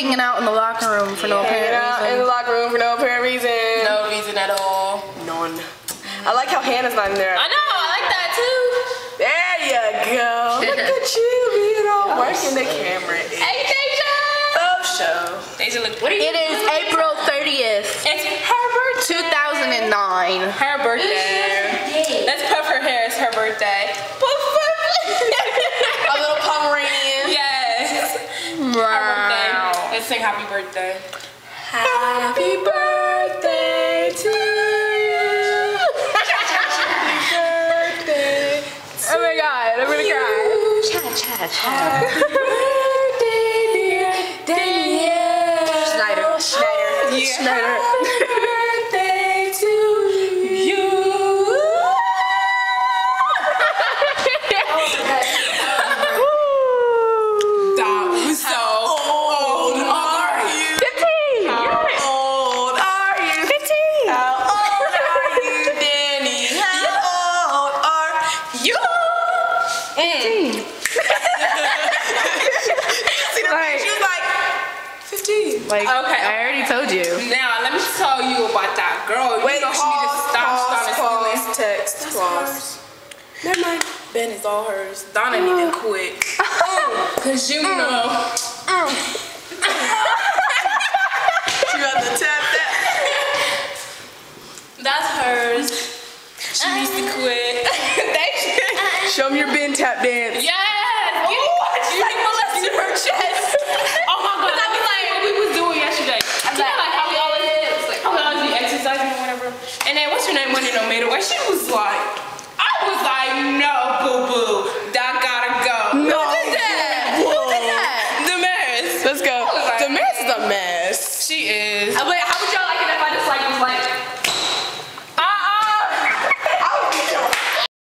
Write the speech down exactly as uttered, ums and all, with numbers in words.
hanging out in the locker room for no Hanging apparent out reason. in the locker room for no apparent reason. No reason at all. None. I like how Hannah's not in there. I know, I like that too. There you go. Look at you being all working the camera. Hey, Deja! Oh, show. Deja, look. What are you It is April thirtieth, It's her birthday. two thousand nine. Her birthday. Let's puff her hair. It's her birthday. Puff, puff. A little Pomeranian. Yes. Her birthday. Let's sing happy birthday. Happy birthday to you. Happy birthday. Oh my God, I'm gonna cry. Chat, chat, Happy birthday, dear Danielle. Schneider. Schneider. Yeah. Schneider. Happy birthday to you. That was so old. Are you? fifteen. How old are you? fifteen. How old are you, Danny? How old are you? fifteen. See the Like- she was like fifteen. Like, Okay. I already told you. Now, let me tell you about that girl. You Wait, know she need to pause, stop pause, starting stealing. pause, text, pause. Never mind. Ben is all hers. Donna need to quit. Cause you know. She about to tap that. That's hers. She needs to quit. Show me your bin tap dance. Yes! Get it. You like molested her chest. Oh my God. That was like what we was doing yesterday. You know, like how we always, like, how we always be exercising or whatever. And then what's her name went in and made it where she was like, I was like, no, boo boo. That gotta go. No. Who did that? Who did that? The mess. Let's go. was like- The mess is a mess. She is. Uh, Wait, how would y'all like it